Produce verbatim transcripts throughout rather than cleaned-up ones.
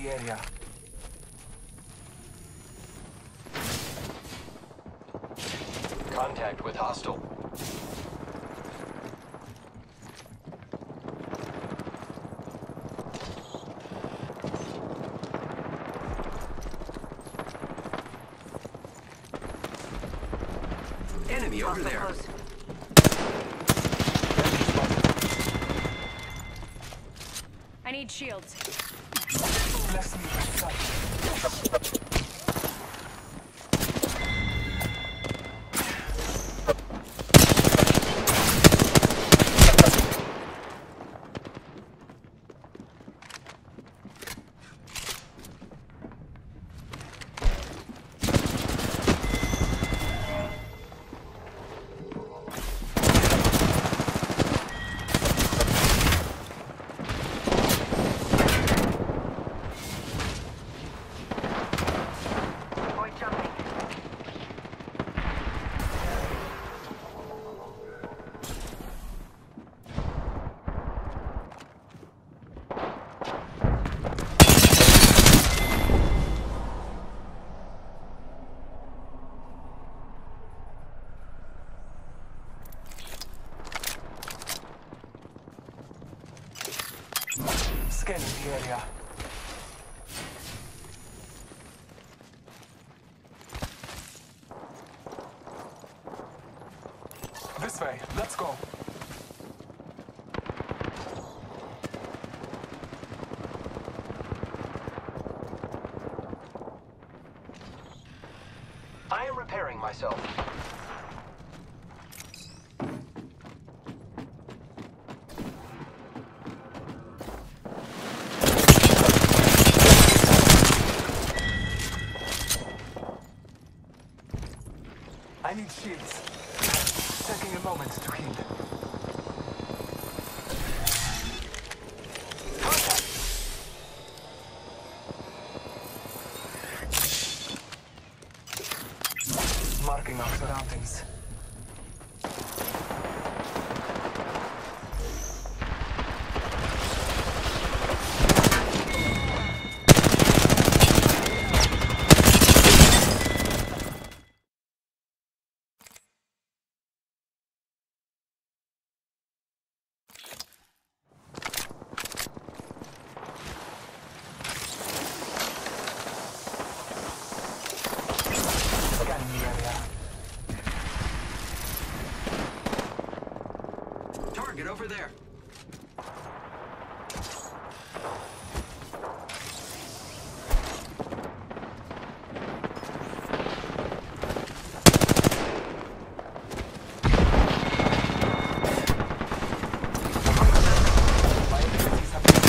the area. Contact with hostile. Enemy over there. Close. I need shields. Bless me with sight. Scanning the area. This way, let's go. I am repairing myself. I need shields. Taking a moment to heal. Marking our surroundings. Scanning the area. Target over there. My abilities have been...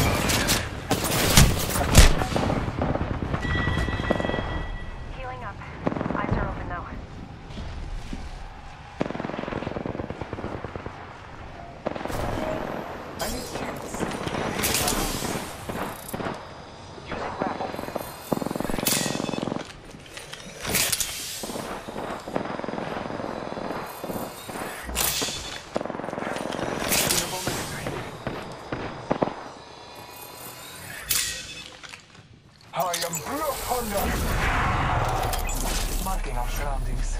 Healing up. Eyes are open though. I need shields. Using grapple. In a moment to heal. I am Blood Hunter. Marking our surroundings.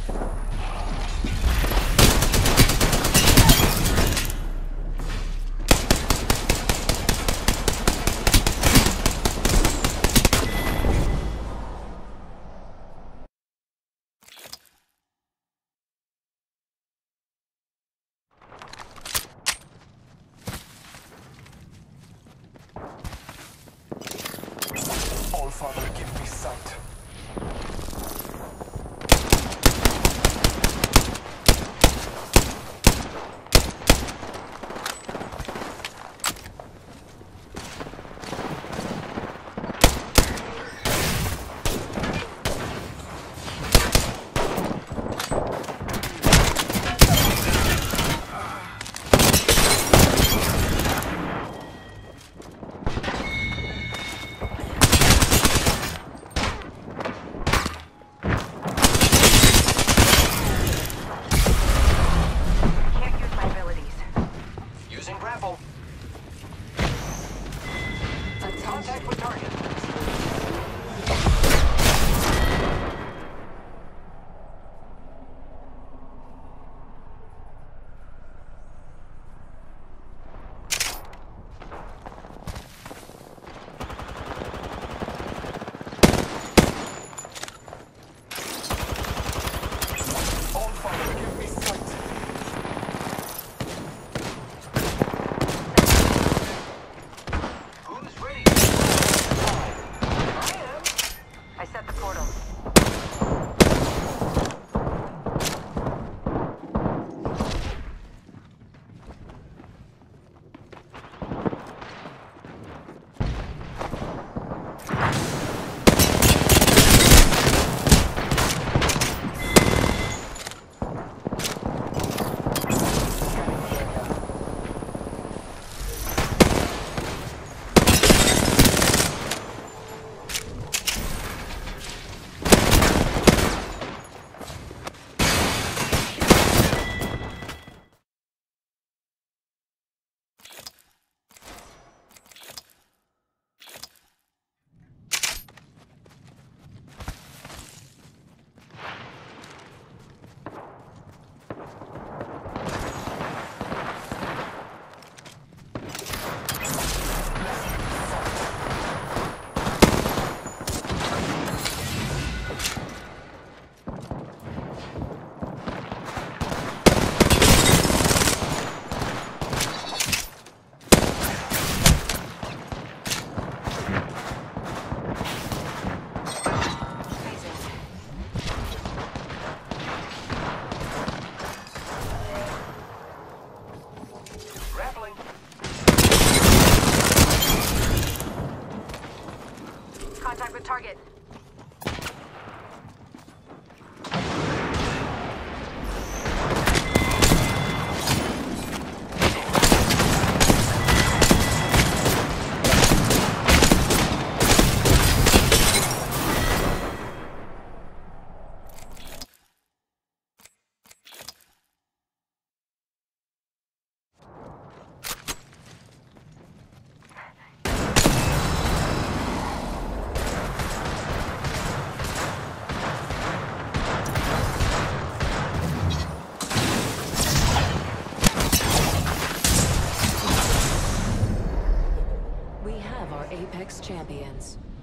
All Father, give me sight. fire, give me sight. Who's ready? I am. I set the portal. Grappling. Contact with target. We have our Apex champions.